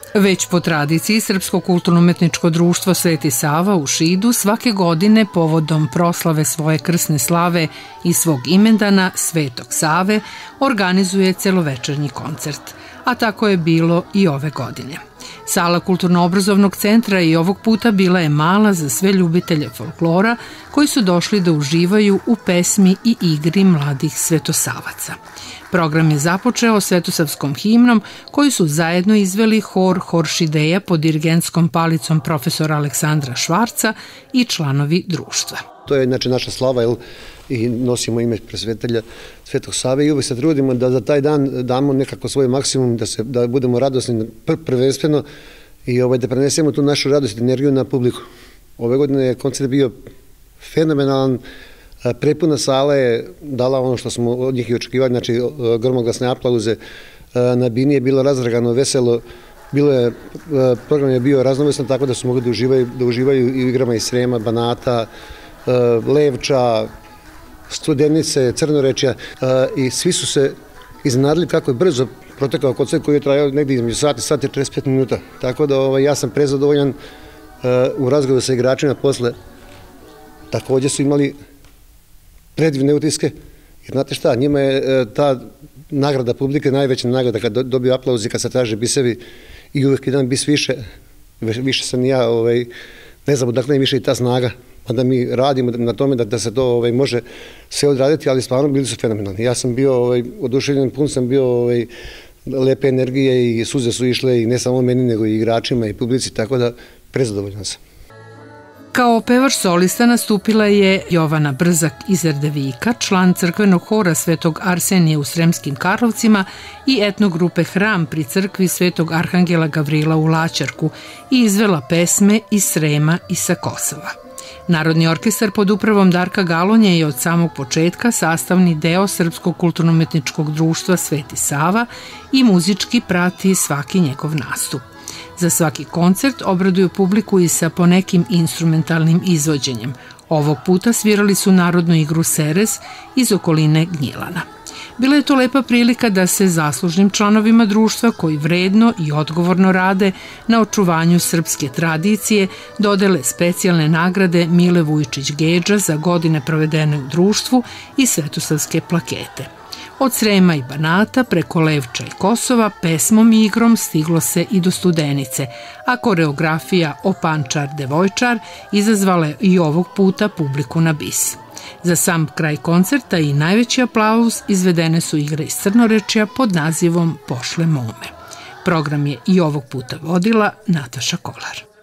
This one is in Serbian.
Već po tradiciji Srpsko kulturno-umetničko društvo Sveti Sava u Šidu svake godine povodom proslave svoje krsne slave i svog imendana Svetog Save organizuje celovečernji koncert, a tako je bilo i ove godine. Sala Kulturno-obrazovnog centra i ovog puta bila je mala za sve ljubitelje folklora koji su došli da uživaju u pesmi i igri mladih svetosavaca. Program je započeo svetosavskom himnom koju su zajedno izveli hor Horšideja pod dirigentskom palicom profesora Aleksandra Švarca i članovi društva. To je naša slava i nosimo ime presvetelja Svetog Save i uvek se trudimo da za taj dan damo nekako svoj maksimum, da budemo radosni prvenstveno i da prenesemo tu našu radost i energiju na publiku. Ove godine je koncert bio fenomenalan, prepuna sala je dala ono što smo od njih i očekivali, znači gromoglasne aplauze, na bini je bilo razdragano, veselo, program je bio raznovrsan tako da su mogli da uživaju i u igrama iz Srema, Banata, Levča, Studenice, Crnorečja i svi su se iznenadili kako je brzo protekao koncert koji je trajao negdje između sat i 45 minuta. Tako da ja sam prezadovoljan u razgovoru sa igračima posle. Također su imali predivne utiske, jer znate šta, njima je ta nagrada publike najveća nagrada kad dobiju aplauz i kad se traže bisevi i uvek jedan bis više sam i ja, ne znam odakle je više i ta snaga, pa da mi radimo na tome da se to može sve odraditi, ali stvarno bili su fenomenalni. Ja sam bio oduševljen, pun sam bio lepe energije i suze su išle i ne samo meni nego i igračima i publici, tako da prezadovoljan sam. Kao pevač solista nastupila je Jovana Brzak iz Erdevika, član crkvenog hora Svetog Arsenija u Sremskim Karlovcima i etnogrupe Hram pri crkvi Svetog Arhangela Gavrila u Laćarku i izvela pesme iz Srema i sa Kosova. Narodni orkestar pod upravom Darka Galonje je od samog početka sastavni deo Srpskog kulturno-umetničkog društva Sveti Sava i muzički prati svaki njegov nastup. Za svaki koncert obraduju publiku i sa ponekim instrumentalnim izvođenjem. Ovog puta svirali su narodnu igru Serez iz okoline Gnjilana. Bila je to lepa prilika da se zaslužnim članovima društva koji vredno i odgovorno rade na očuvanju srpske tradicije dodele specijalne nagrade Mile Vujčić-Gedža za godine provedene u društvu i svetosavske plakete. Od Srema i Banata preko Levča i Kosova pesmom i igrom stiglo se i do Studenice, a koreografija O Pančar devojčar izazvala je i ovog puta publiku na bis. Za sam kraj koncerta i najveći aplauz izvedene su igre iz Crnorečja pod nazivom Pošle mome. Program je i ovog puta vodila Nataša Kolar.